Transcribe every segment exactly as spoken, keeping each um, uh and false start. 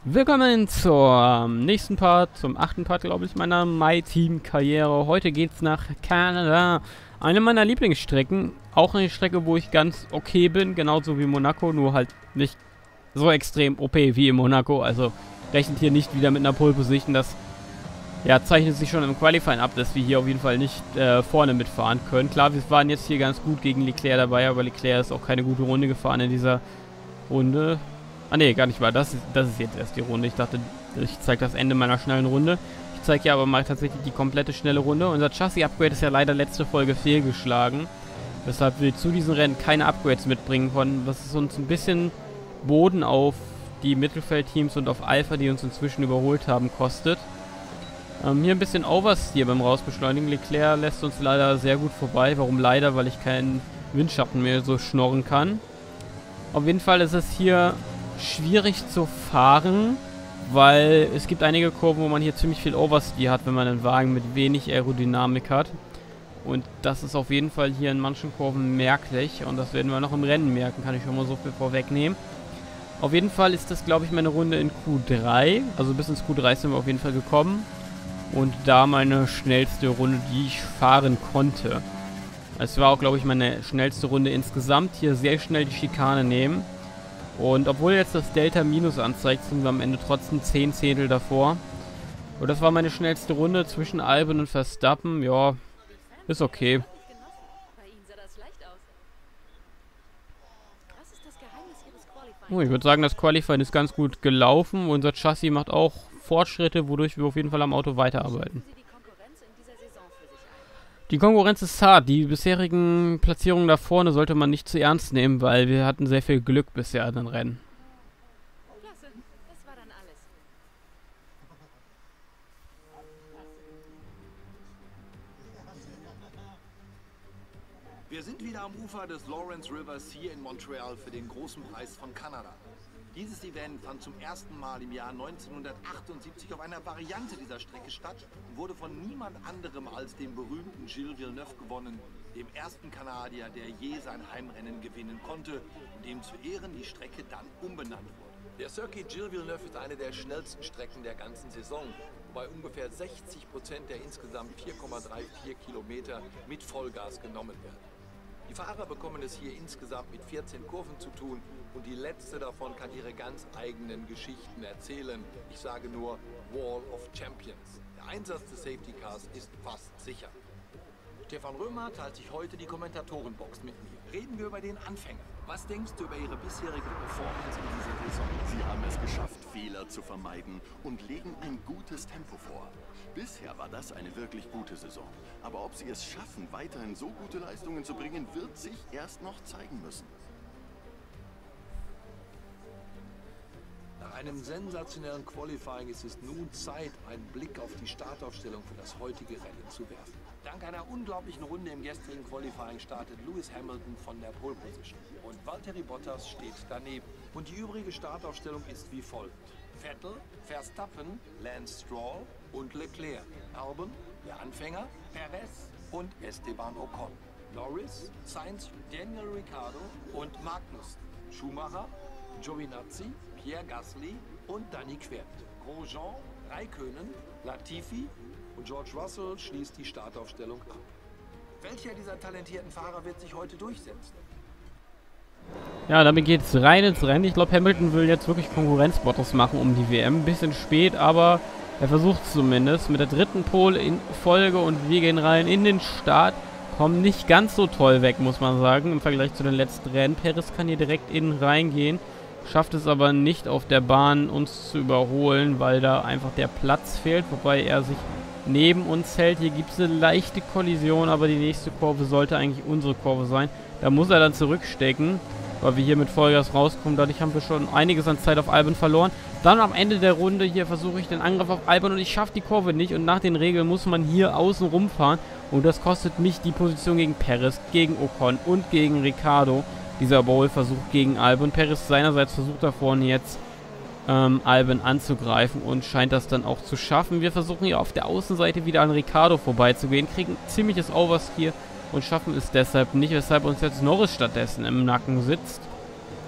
Willkommen zum nächsten Part, zum achten Part, glaube ich, meiner MyTeam-Karriere. Heute geht's nach Kanada. Eine meiner Lieblingsstrecken. Auch eine Strecke, wo ich ganz okay bin, genauso wie Monaco, nur halt nicht so extrem O P wie in Monaco. Also rechnet hier nicht wieder mit einer Pole Position. Das ja, zeichnet sich schon im Qualifying ab, dass wir hier auf jeden Fall nicht äh, vorne mitfahren können. Klar, wir waren jetzt hier ganz gut gegen Leclerc dabei, aber Leclerc ist auch keine gute Runde gefahren in dieser Runde. Ah ne, gar nicht wahr. Das ist, das ist jetzt erst die Runde. Ich dachte, ich zeige das Ende meiner schnellen Runde. Ich zeige ja aber mal tatsächlich die komplette schnelle Runde. Unser Chassis-Upgrade ist ja leider letzte Folge fehlgeschlagen. Weshalb wir zu diesen Rennen keine Upgrades mitbringen konnten. Was ist uns ein bisschen Boden auf die Mittelfeldteams und auf Alpha, die uns inzwischen überholt haben, kostet. Ähm, hier ein bisschen Oversteer beim Rausbeschleunigen. Leclerc lässt uns leider sehr gut vorbei. Warum leider? Weil ich keinen Windschatten mehr so schnorren kann. Auf jeden Fall ist es hier schwierig zu fahren, weil es gibt einige Kurven, wo man hier ziemlich viel Oversteer hat, wenn man einen Wagen mit wenig Aerodynamik hat. Und das ist auf jeden Fall hier in manchen Kurven merklich und das werden wir noch im Rennen merken, kann ich schon mal so viel vorwegnehmen. Auf jeden Fall ist das, glaube ich, meine Runde in Q drei, also bis ins Q drei sind wir auf jeden Fall gekommen und da meine schnellste Runde, die ich fahren konnte. Es war auch, glaube ich, meine schnellste Runde insgesamt, hier sehr schnell die Schikane nehmen. Und obwohl jetzt das Delta Minus anzeigt, sind wir am Ende trotzdem zehn Zehntel davor. Und das war meine schnellste Runde zwischen Albon und Verstappen. Ja, ist okay. Oh, ich würde sagen, das Qualifying ist ganz gut gelaufen. Unser Chassis macht auch Fortschritte, wodurch wir auf jeden Fall am Auto weiterarbeiten. Die Konkurrenz ist hart. Die bisherigen Platzierungen da vorne sollte man nicht zu ernst nehmen, weil wir hatten sehr viel Glück bisher in den Rennen. Klasse, das war dann alles. Wir sind wieder am Ufer des Lawrence Rivers hier in Montreal für den großen Preis von Kanada. Dieses Event fand zum ersten Mal im Jahr neunzehnhundertachtundsiebzig auf einer Variante dieser Strecke statt und wurde von niemand anderem als dem berühmten Gilles Villeneuve gewonnen, dem ersten Kanadier, der je sein Heimrennen gewinnen konnte und dem zu Ehren die Strecke dann umbenannt wurde. Der Circuit Gilles Villeneuve ist eine der schnellsten Strecken der ganzen Saison, wobei ungefähr sechzig Prozent der insgesamt vier Komma vierunddreißig Kilometer mit Vollgas genommen werden. Die Fahrer bekommen es hier insgesamt mit vierzehn Kurven zu tun und die letzte davon kann ihre ganz eigenen Geschichten erzählen. Ich sage nur Wall of Champions. Der Einsatz des Safety Cars ist fast sicher. Stefan Römer teilt sich heute die Kommentatorenbox mit mir. Reden wir über den Anfänger. Was denkst du über ihre bisherige Performance in dieser Saison? Sie haben es geschafft, Fehler zu vermeiden und legen ein gutes Tempo vor. Bisher war das eine wirklich gute Saison. Aber ob sie es schaffen, weiterhin so gute Leistungen zu bringen, wird sich erst noch zeigen müssen. Nach einem sensationellen Qualifying ist es nun Zeit, einen Blick auf die Startaufstellung für das heutige Rennen zu werfen. Dank einer unglaublichen Runde im gestrigen Qualifying startet Lewis Hamilton von der Pole Position. Und Valtteri Bottas steht daneben. Und die übrige Startaufstellung ist wie folgt. Vettel, Verstappen, Lance Stroll und Leclerc. Albon, der Anfänger, Perez und Esteban Ocon. Norris, Sainz, Daniel Ricciardo und Magnussen. Schumacher, Giovinazzi, Pierre Gasly und Danny Quert. Grosjean, Raikkonen, Latifi und George Russell schließt die Startaufstellung ab. Welcher dieser talentierten Fahrer wird sich heute durchsetzen? Ja, damit geht es rein ins Rennen. Ich glaube, Hamilton will jetzt wirklich Konkurrenz-Bottas machen um die W M. Ein bisschen spät, aber er versucht es zumindest. Mit der dritten Pole in Folge und wir gehen rein in den Start. Kommen nicht ganz so toll weg, muss man sagen, im Vergleich zu den letzten Rennen. Perez kann hier direkt innen reingehen, schafft es aber nicht auf der Bahn, uns zu überholen, weil da einfach der Platz fehlt, wobei er sich neben uns hält. Hier gibt es eine leichte Kollision, aber die nächste Kurve sollte eigentlich unsere Kurve sein. Da muss er dann zurückstecken, weil wir hier mit Vollgas rauskommen. Dadurch haben wir schon einiges an Zeit auf Albon verloren. Dann am Ende der Runde hier versuche ich den Angriff auf Albon und ich schaffe die Kurve nicht. Und nach den Regeln muss man hier außen rumfahren. Und das kostet mich die Position gegen Perez, gegen Ocon und gegen Ricciardo. Dieser Überholversuch gegen Albon. Perez seinerseits versucht da vorne jetzt ähm, Albon anzugreifen und scheint das dann auch zu schaffen. Wir versuchen hier auf der Außenseite wieder an Ricciardo vorbeizugehen, kriegen ziemliches Oversteer und schaffen es deshalb nicht, weshalb uns jetzt Norris stattdessen im Nacken sitzt.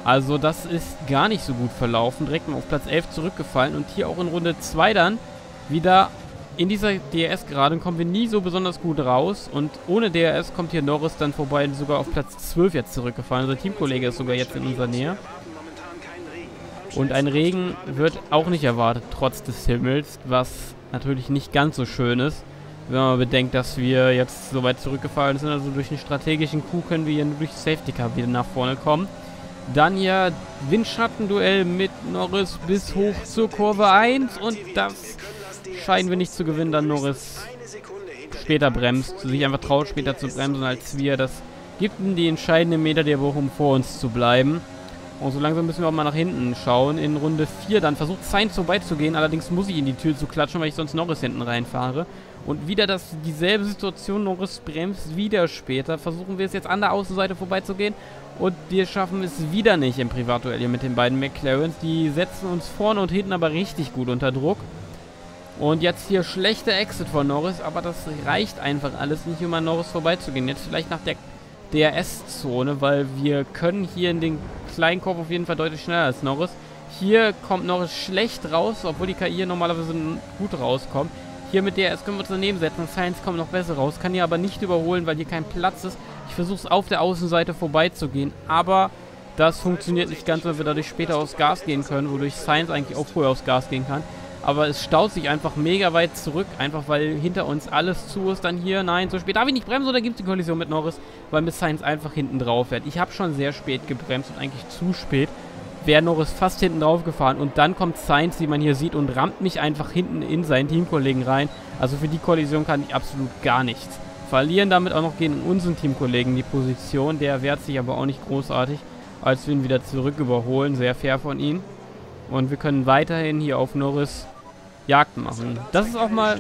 Also das ist gar nicht so gut verlaufen. Direkt mal auf Platz elf zurückgefallen. Und hier auch in Runde zwei dann wieder in dieser D R S-Gerade kommen wir nie so besonders gut raus. Und ohne D R S kommt hier Norris dann vorbei, sogar auf Platz zwölf jetzt zurückgefallen. Unser Teamkollege ist sogar jetzt in unserer Nähe. Und ein Regen wird auch nicht erwartet, trotz des Himmels, was natürlich nicht ganz so schön ist. Wenn man bedenkt, dass wir jetzt so weit zurückgefallen sind, also durch einen strategischen Coup können wir hier nur durch Safety Car wieder nach vorne kommen. Dann hier Windschattenduell mit Norris bis hoch zur Kurve eins und das scheinen wir nicht zu gewinnen, da Norris später bremst, sich einfach traut später zu bremsen als wir. Das gibt ihm die entscheidenden Meter der Woche, um vor uns zu bleiben. Und so langsam müssen wir auch mal nach hinten schauen. In Runde vier dann versucht Sainz vorbeizugehen, allerdings muss ich in die Tür zu klatschen, weil ich sonst Norris hinten reinfahre. Und wieder das, dieselbe Situation, Norris bremst wieder später. Versuchen wir es jetzt an der Außenseite vorbeizugehen. Und wir schaffen es wieder nicht im Privatduell hier mit den beiden McLarens. Die setzen uns vorne und hinten aber richtig gut unter Druck. Und jetzt hier schlechter Exit von Norris, aber das reicht einfach alles nicht, um an Norris vorbeizugehen. Jetzt vielleicht nach der D R S-Zone, weil wir können hier in den kleinen Korb auf jeden Fall deutlich schneller als Norris. Hier kommt Norris schlecht raus, obwohl die K I hier normalerweise gut rauskommt. Hier mit D R S können wir uns daneben setzen. Sainz kommt noch besser raus, kann hier aber nicht überholen, weil hier kein Platz ist. Ich versuche es auf der Außenseite vorbeizugehen, aber das funktioniert nicht ganz, weil wir dadurch später aufs Gas gehen können, wodurch Sainz eigentlich auch früher aufs Gas gehen kann. Aber es staut sich einfach mega weit zurück, einfach weil hinter uns alles zu ist. Dann hier, nein, so spät. Darf ich nicht bremsen oder gibt es die Kollision mit Norris? Weil mit Sainz einfach hinten drauf fährt. Ich habe schon sehr spät gebremst und eigentlich zu spät. Wäre Norris fast hinten drauf gefahren. Und dann kommt Sainz, wie man hier sieht, und rammt mich einfach hinten in seinen Teamkollegen rein. Also für die Kollision kann ich absolut gar nichts. Verlieren damit auch noch gegen unseren Teamkollegen die Position. Der wehrt sich aber auch nicht großartig, als wir ihn wieder zurück überholen. Sehr fair von ihm. Und wir können weiterhin hier auf Norris Jagd machen. Das ist auch mal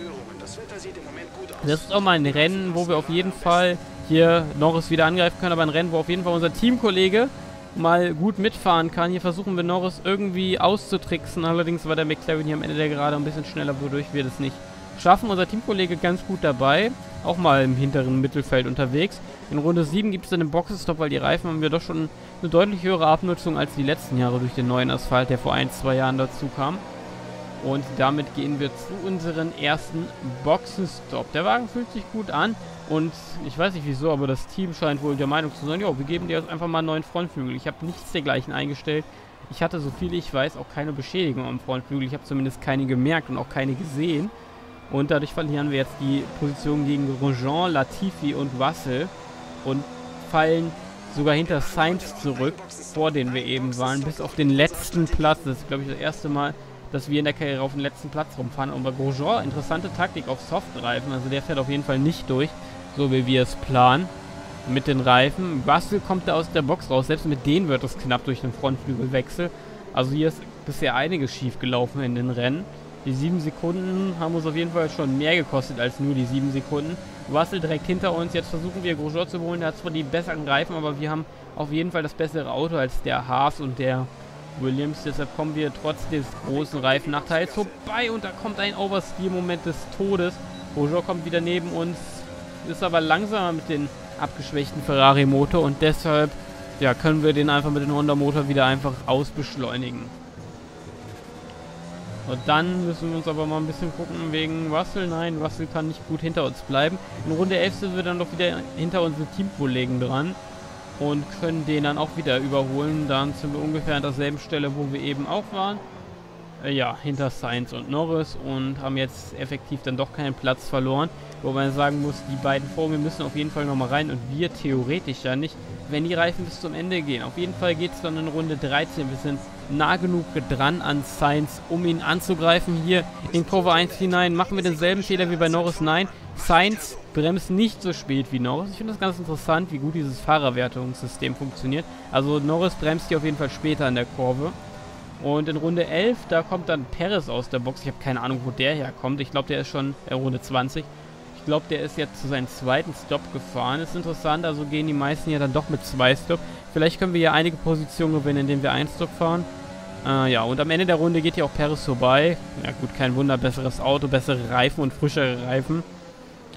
das ist auch mal ein Rennen, wo wir auf jeden Fall hier Norris wieder angreifen können, aber ein Rennen, wo auf jeden Fall unser Teamkollege mal gut mitfahren kann. Hier versuchen wir Norris irgendwie auszutricksen, allerdings war der McLaren hier am Ende der Gerade ein bisschen schneller, wodurch wir das nicht schaffen. Unser Teamkollege ganz gut dabei, auch mal im hinteren Mittelfeld unterwegs. In Runde sieben gibt es dann einen Boxenstopp, weil die Reifen haben wir doch schon eine deutlich höhere Abnutzung als die letzten Jahre durch den neuen Asphalt, der vor ein, zwei Jahren dazu kam. Und damit gehen wir zu unserem ersten Boxenstopp. Der Wagen fühlt sich gut an und ich weiß nicht wieso, aber das Team scheint wohl der Meinung zu sein, ja, wir geben dir jetzt einfach mal einen neuen Frontflügel. Ich habe nichts dergleichen eingestellt. Ich hatte, so viel ich weiß, auch keine Beschädigung am Frontflügel. Ich habe zumindest keine gemerkt und auch keine gesehen. Und dadurch verlieren wir jetzt die Position gegen Grosjean, Latifi und Russell und fallen sogar hinter Sainz zurück, vor denen wir eben waren, bis auf den letzten Platz. Das ist, glaube ich, das erste Mal, dass wir in der Karriere auf den letzten Platz rumfahren. Und bei Grosjean, interessante Taktik auf Softreifen. Also der fährt auf jeden Fall nicht durch, so wie wir es planen, mit den Reifen. Russell kommt da aus der Box raus. Selbst mit denen wird es knapp durch den Frontflügelwechsel. Also hier ist bisher einiges schief gelaufen in den Rennen. Die sieben Sekunden haben uns auf jeden Fall schon mehr gekostet als nur die sieben Sekunden. Russell direkt hinter uns. Jetzt versuchen wir Grosjean zu holen. Der hat zwar die besseren Reifen, aber wir haben auf jeden Fall das bessere Auto als der Haas und der Williams, deshalb kommen wir trotz des großen Reifennachteils vorbei und da kommt ein Oversteer-Moment des Todes. Grosjean kommt wieder neben uns, ist aber langsamer mit dem abgeschwächten Ferrari-Motor und deshalb ja, können wir den einfach mit dem Honda-Motor wieder einfach ausbeschleunigen. Und dann müssen wir uns aber mal ein bisschen gucken wegen Russell. Nein, Russell kann nicht gut hinter uns bleiben. In Runde elf sind wir dann doch wieder hinter unseren Teamkollegen dran und können den dann auch wieder überholen. Dann sind wir ungefähr an derselben Stelle, wo wir eben auch waren. Äh, ja, hinter Sainz und Norris und haben jetzt effektiv dann doch keinen Platz verloren. Wo man sagen muss, die beiden vor mir müssen auf jeden Fall nochmal rein und wir theoretisch ja nicht, wenn die Reifen bis zum Ende gehen. Auf jeden Fall geht es dann in Runde dreizehn. Wir sind nah genug dran an Sainz, um ihn anzugreifen. Hier in Kurve eins hinein machen wir denselben Fehler wie bei Norris. Nein, Sainz bremst nicht so spät wie Norris. Ich finde das ganz interessant, wie gut dieses Fahrerwertungssystem funktioniert. Also Norris bremst hier auf jeden Fall später in der Kurve. Und in Runde elf, da kommt dann Perez aus der Box. Ich habe keine Ahnung, wo der herkommt. Ich glaube, der ist schon in Runde zwanzig. Ich glaube, der ist jetzt zu seinem zweiten Stop gefahren. Ist interessant, also gehen die meisten ja dann doch mit zwei Stop. Vielleicht können wir hier einige Positionen gewinnen, indem wir einen Stop fahren. Äh, ja, und am Ende der Runde geht hier auch Perez vorbei. Ja gut, kein Wunder, besseres Auto, bessere Reifen und frischere Reifen.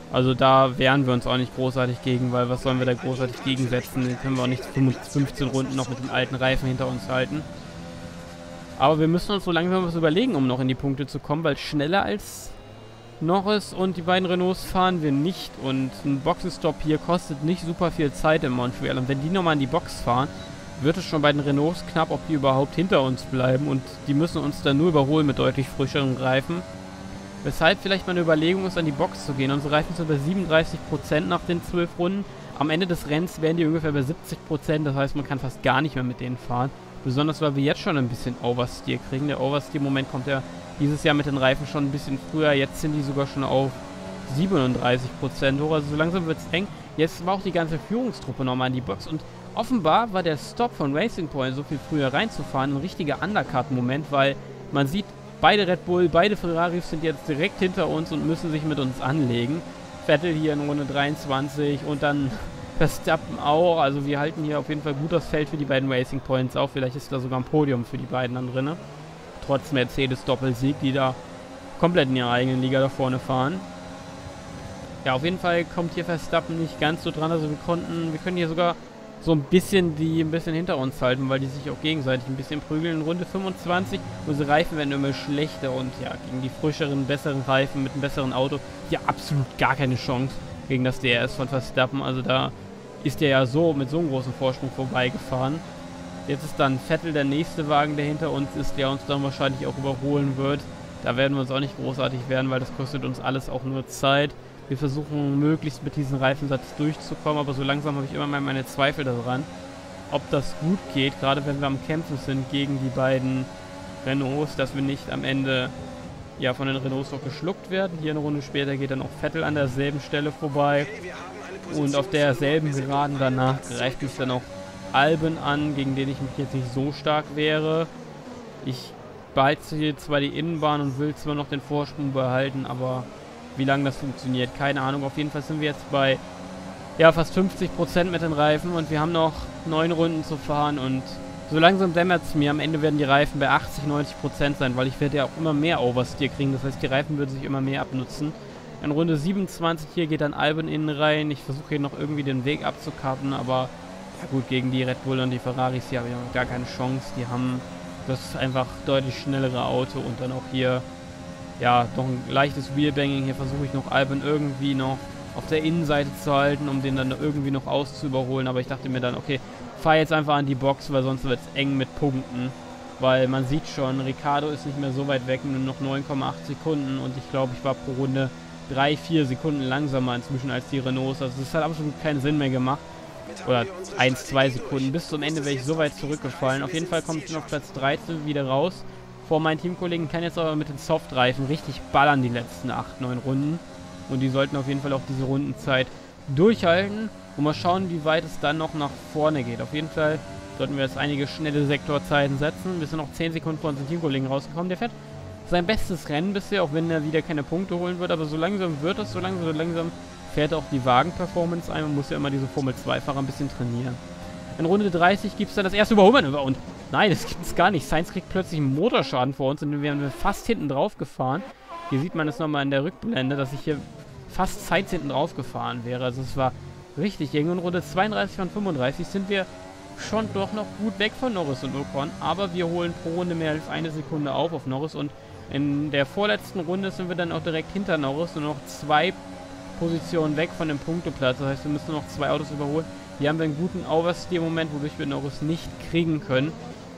Also da wehren wir uns auch nicht großartig gegen, weil was sollen wir da großartig gegensetzen? Den können wir auch nicht fünfzehn Runden noch mit dem alten Reifen hinter uns halten. Aber wir müssen uns so langsam was überlegen, um noch in die Punkte zu kommen, weil schneller als Norris und die beiden Renaults fahren wir nicht. Und ein Boxenstopp hier kostet nicht super viel Zeit in Montreal. Und wenn die nochmal in die Box fahren, wird es schon bei den Renaults knapp, ob die überhaupt hinter uns bleiben. Und die müssen uns dann nur überholen mit deutlich frischeren Reifen. Weshalb vielleicht mal eine Überlegung ist, an die Box zu gehen. Unsere Reifen sind bei siebenunddreißig Prozent nach den zwölf Runden. Am Ende des Rennens wären die ungefähr bei siebzig Prozent. Das heißt, man kann fast gar nicht mehr mit denen fahren. Besonders, weil wir jetzt schon ein bisschen Oversteer kriegen. Der Oversteer-Moment kommt ja dieses Jahr mit den Reifen schon ein bisschen früher. Jetzt sind die sogar schon auf siebenunddreißig Prozent hoch. Also so langsam wird es eng. Jetzt war auch die ganze Führungstruppe nochmal in die Box. Und offenbar war der Stop von Racing Point, so viel früher reinzufahren, ein richtiger Undercut-Moment, weil man sieht, beide Red Bull, beide Ferraris sind jetzt direkt hinter uns und müssen sich mit uns anlegen. Vettel hier in Runde dreiundzwanzig und dann Verstappen auch. Also wir halten hier auf jeden Fall gut das Feld für die beiden Racing Points auf. Vielleicht ist da sogar ein Podium für die beiden dann drin. Trotz Mercedes-Doppelsieg, die da komplett in ihrer eigenen Liga da vorne fahren. Ja, auf jeden Fall kommt hier Verstappen nicht ganz so dran. Also wir konnten, wir können hier sogar so ein bisschen die ein bisschen hinter uns halten, weil die sich auch gegenseitig ein bisschen prügeln. In Runde fünfundzwanzig, unsere Reifen werden immer schlechter und ja, gegen die frischeren, besseren Reifen mit einem besseren Auto, hier absolut gar keine Chance gegen das D R S von Verstappen. Also da ist der ja so mit so einem großen Vorsprung vorbeigefahren. Jetzt ist dann Vettel der nächste Wagen, der hinter uns ist, der uns dann wahrscheinlich auch überholen wird. Da werden wir uns auch nicht großartig werden, weil das kostet uns alles auch nur Zeit. Wir versuchen möglichst mit diesem Reifensatz durchzukommen, aber so langsam habe ich immer mal meine Zweifel daran, ob das gut geht, gerade wenn wir am Kämpfen sind gegen die beiden Renaults, dass wir nicht am Ende ja von den Renaults noch geschluckt werden. Hier eine Runde später geht dann auch Vettel an derselben Stelle vorbei und auf derselben Geraden danach greift mich dann auch Albon an, gegen den ich mich jetzt nicht so stark wehre. Ich behalte hier zwar die Innenbahn und will zwar noch den Vorsprung behalten, aber wie lange das funktioniert, keine Ahnung. Auf jeden Fall sind wir jetzt bei ja, fast fünfzig Prozent mit den Reifen und wir haben noch neun Runden zu fahren und so langsam dämmert es mir. Am Ende werden die Reifen bei achtzig, neunzig Prozent sein, weil ich werde ja auch immer mehr Oversteer kriegen. Das heißt, die Reifen würden sich immer mehr abnutzen. In Runde siebenundzwanzig hier geht dann Albon innen rein. Ich versuche hier noch irgendwie den Weg abzukappen, aber ja gut, gegen die Red Bull und die Ferraris hier habe ich noch gar keine Chance. Die haben das einfach deutlich schnellere Auto und dann auch hier ja, noch ein leichtes Wheelbanging. Hier versuche ich noch Albon irgendwie noch auf der Innenseite zu halten, um den dann irgendwie noch auszuüberholen. Aber ich dachte mir dann, okay, fahr jetzt einfach an die Box, weil sonst wird es eng mit Punkten. Weil man sieht schon, Ricciardo ist nicht mehr so weit weg, nur noch neun Komma acht Sekunden. Und ich glaube, ich war pro Runde drei, vier Sekunden langsamer inzwischen als die Renaults. Also es hat absolut keinen Sinn mehr gemacht. Oder eins, zwei Sekunden. Bis zum Ende wäre ich so weit zurückgefallen. Auf jeden Fall komme ich noch Platz dreizehn wieder raus. Vor meinen Teamkollegen kann jetzt aber mit den Softreifen richtig ballern die letzten acht, neun Runden. Und die sollten auf jeden Fall auch diese Rundenzeit durchhalten. Und mal schauen, wie weit es dann noch nach vorne geht. Auf jeden Fall sollten wir jetzt einige schnelle Sektorzeiten setzen. Wir sind noch zehn Sekunden vor unseren Teamkollegen rausgekommen. Der fährt sein bestes Rennen bisher, auch wenn er wieder keine Punkte holen wird. Aber so langsam wird es, so langsam, so langsam fährt auch die Wagen-Performance ein. Man muss ja immer diese Formel zwei Fahrer ein bisschen trainieren. In Runde dreißig gibt es dann das erste Überholmanöver und nein, das gibt es gar nicht. Sainz kriegt plötzlich einen Motorschaden vor uns und wir haben fast hinten drauf gefahren. Hier sieht man es nochmal in der Rückblende, dass ich hier fast Sainz hinten drauf gefahren wäre. Also es war richtig eng. In Runde zweiunddreißig von fünfunddreißig sind wir schon doch noch gut weg von Norris und Ocon, aber wir holen pro Runde mehr als eine Sekunde auf auf Norris und in der vorletzten Runde sind wir dann auch direkt hinter Norris und noch zwei Positionen weg von dem Punkteplatz. Das heißt, wir müssen noch zwei Autos überholen. Hier haben wir einen guten Oversteer-Moment, wodurch wir Norris nicht kriegen können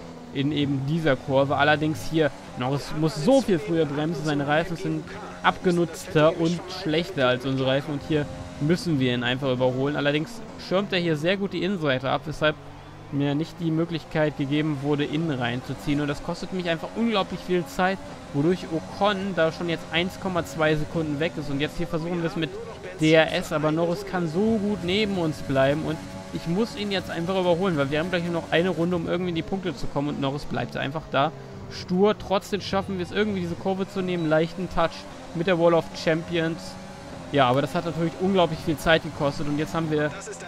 in eben dieser Kurve. Allerdings hier, Norris muss so viel früher bremsen, seine Reifen sind abgenutzter und schlechter als unsere Reifen und hier müssen wir ihn einfach überholen. Allerdings schirmt er hier sehr gut die Innenseite ab, weshalb mir nicht die Möglichkeit gegeben wurde, innen reinzuziehen und das kostet mich einfach unglaublich viel Zeit, wodurch Ocon da schon jetzt eins Komma zwei Sekunden weg ist und jetzt hier versuchen wir es mit D R S, aber Norris kann so gut neben uns bleiben und ich muss ihn jetzt einfach überholen, weil wir haben gleich nur noch eine Runde, um irgendwie in die Punkte zu kommen und Norris bleibt einfach da. Stur, trotzdem schaffen wir es irgendwie, diese Kurve zu nehmen, leichten Touch mit der Wall of Champions. Ja, aber das hat natürlich unglaublich viel Zeit gekostet und jetzt haben wir,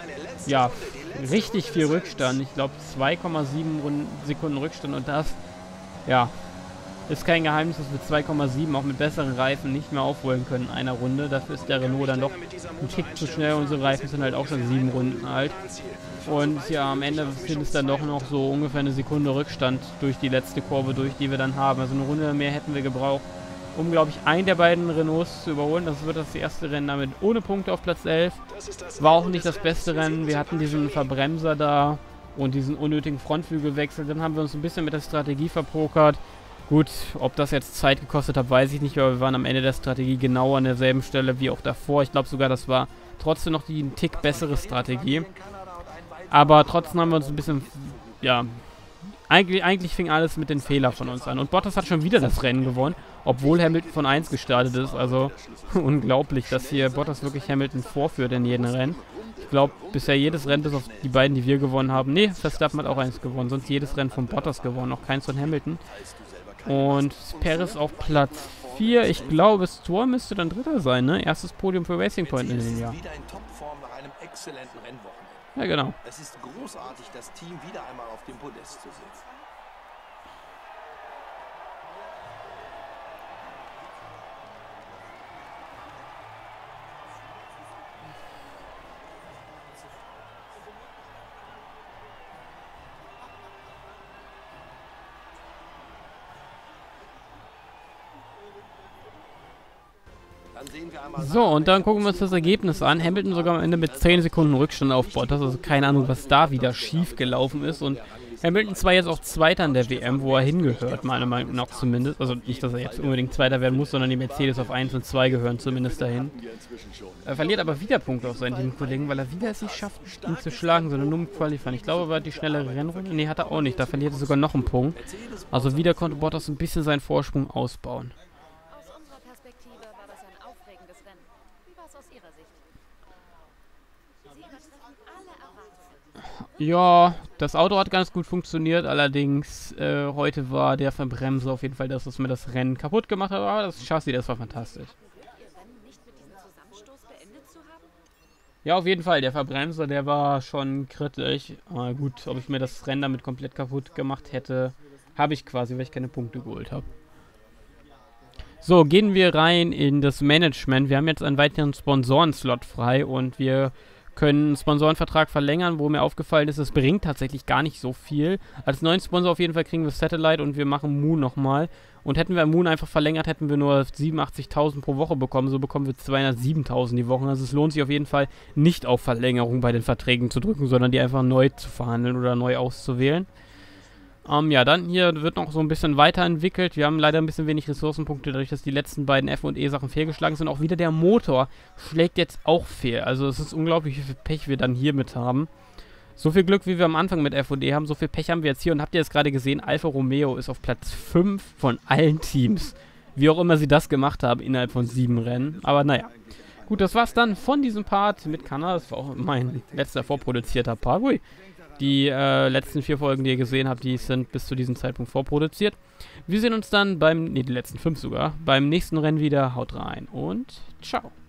ja, richtig viel Rückstand. Ich glaube zwei Komma sieben Sekunden Rückstand und das, ja, Ist kein Geheimnis, dass wir zwei Komma sieben auch mit besseren Reifen nicht mehr aufholen können in einer Runde. Dafür ist der Renault dann doch ein Tick zu schnell. Unsere Reifen sind halt auch schon sieben Runden alt. Und ja, am Ende sind es dann doch noch so ungefähr eine Sekunde Rückstand durch die letzte Kurve durch, die wir dann haben. Also eine Runde mehr hätten wir gebraucht, um, glaube ich, einen der beiden Renaults zu überholen. Das wird das erste Rennen damit ohne Punkte auf Platz elf. War auch nicht das beste Rennen. Wir hatten diesen Verbremser da und diesen unnötigen Frontflügelwechsel. Dann haben wir uns ein bisschen mit der Strategie verpokert. Gut, ob das jetzt Zeit gekostet hat, weiß ich nicht, aber wir waren am Ende der Strategie genau an derselben Stelle wie auch davor. Ich glaube sogar, das war trotzdem noch die ein Tick bessere Strategie. Aber trotzdem haben wir uns ein bisschen, ja, eigentlich, eigentlich fing alles mit den Fehlern von uns an. Und Bottas hat schon wieder das Rennen gewonnen, obwohl Hamilton von eins gestartet ist. Also unglaublich, dass hier Bottas wirklich Hamilton vorführt in jedem Rennen. Ich glaube, bisher jedes Rennen, bis auf die beiden, die wir gewonnen haben. Nee, Verstappen hat auch eins gewonnen, sonst jedes Rennen von Bottas gewonnen, auch keins von Hamilton. Und Perez auf Platz vier. Ich glaube, Stroll müsste dann Dritter sein, ne? Erstes Podium für Racing Point in dem Jahr. Wieder in Topform nach einem exzellenten Rennwochenende. Ja, genau. Es ist großartig, das Team wieder einmal auf dem Podest zu sehen. So, und dann gucken wir uns das Ergebnis an. Hamilton sogar am Ende mit zehn Sekunden Rückstand auf Bottas. Also keine Ahnung, was da wieder schief gelaufen ist. Und Hamilton zwar jetzt auch Zweiter in der W M, wo er hingehört, meiner Meinung nach zumindest. Also nicht, dass er jetzt unbedingt Zweiter werden muss, sondern die Mercedes auf eins und zwei gehören zumindest dahin. Er verliert aber wieder Punkte auf seinen Teamkollegen, weil er wieder es nicht schafft, ihn zu schlagen, sondern nur im Qualifying. Ich glaube, er hat die schnellere Rennrunde. Nee, hat er auch nicht. Da verliert er sogar noch einen Punkt. Also wieder konnte Bottas ein bisschen seinen Vorsprung ausbauen. Ja, das Auto hat ganz gut funktioniert, allerdings äh, heute war der Verbremser auf jeden Fall das, was mir das Rennen kaputt gemacht hat, aber das Chassis, das war fantastisch. Ja, auf jeden Fall, der Verbremser, der war schon kritisch. Aber gut, ob ich mir das Rennen damit komplett kaputt gemacht hätte, habe ich quasi, weil ich keine Punkte geholt habe. So, gehen wir rein in das Management. Wir haben jetzt einen weiteren Sponsoren-Slot frei und wir können einen Sponsorenvertrag verlängern, wo mir aufgefallen ist, es bringt tatsächlich gar nicht so viel. Als neuen Sponsor auf jeden Fall kriegen wir Satellite und wir machen Moon nochmal. Und hätten wir Moon einfach verlängert, hätten wir nur siebenundachtzigtausend pro Woche bekommen. So bekommen wir zweihundertsiebentausend die Woche. Also es lohnt sich auf jeden Fall nicht auf Verlängerung bei den Verträgen zu drücken, sondern die einfach neu zu verhandeln oder neu auszuwählen. Ähm, ja, dann hier wird noch so ein bisschen weiterentwickelt. Wir haben leider ein bisschen wenig Ressourcenpunkte, dadurch, dass die letzten beiden F und E-Sachen fehlgeschlagen sind. Auch wieder der Motor schlägt jetzt auch fehl. Also es ist unglaublich, wie viel Pech wir dann hier mit haben. So viel Glück, wie wir am Anfang mit F und E haben, so viel Pech haben wir jetzt hier. Und habt ihr jetzt gerade gesehen, Alfa Romeo ist auf Platz fünf von allen Teams. Wie auch immer sie das gemacht haben innerhalb von sieben Rennen. Aber naja. Gut, das war's dann von diesem Part mit Kanada. Das war auch mein letzter vorproduzierter Part. Ui. Die äh, letzten vier Folgen, die ihr gesehen habt, die sind bis zu diesem Zeitpunkt vorproduziert. Wir sehen uns dann beim, ne, die letzten fünf sogar, beim nächsten Rennen wieder. Haut rein und ciao.